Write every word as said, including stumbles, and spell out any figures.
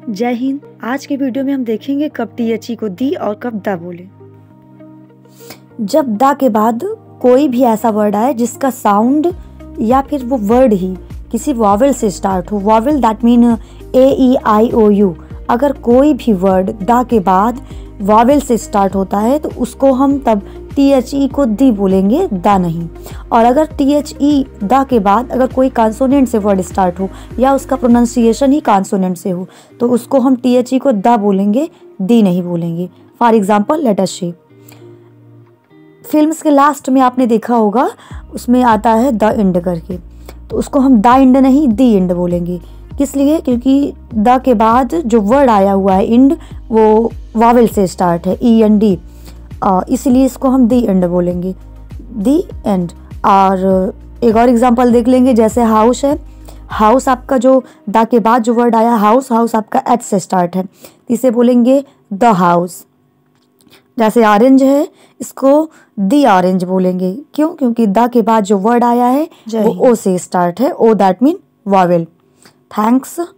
जय हिंद। आज के वीडियो में हम देखेंगे कब टी एच ई को दी और कब द बोले। जब द के बाद कोई भी ऐसा वर्ड आए जिसका साउंड या फिर वो वर्ड ही किसी वॉवेल से स्टार्ट हो, vowel that mean A E I O U. अगर कोई भी वर्ड द के बाद वॉवेल से स्टार्ट होता है तो उसको हम तब टी एच ई को दी बोलेंगे, द नहीं। और अगर टी एच ई द के बाद अगर कोई कॉन्सोनेंट से वर्ड स्टार्ट हो या उसका प्रोनाउंसिएशन ही कॉन्सोनेंट से हो तो उसको हम टी एच ई को द बोलेंगे, दी नहीं बोलेंगे। For example let us see, films के लास्ट में आपने देखा होगा उसमें आता है द एंड करके, तो उसको हम द एंड नहीं दी एंड बोलेंगे। किस लिए? क्योंकि द के बाद जो वर्ड आया हुआ है इंड वो वावेल से स्टार्ट है, ई एन डी, इसलिए इसको हम दी एंड बोलेंगे, दी एंड। और एक और एग्जांपल देख लेंगे, जैसे हाउस है, हाउस आपका जो द के बाद जो वर्ड आया हाउस, हाउस आपका एच से स्टार्ट है, इसे बोलेंगे द हाउस। जैसे ऑरेंज है, इसको दी ऑरेंज बोलेंगे। क्यों? क्योंकि द के बाद जो वर्ड आया है वो ओ से स्टार्ट है, O that mean vowel. Thanks.